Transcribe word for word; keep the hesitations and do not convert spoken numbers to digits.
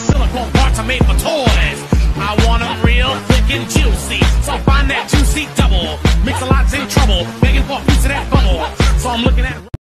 silicone parts are made for toys. I want them real thick and juicy, so find that juicy double. Mix-a-lot's in trouble, begging for a piece of that bubble. So I'm looking at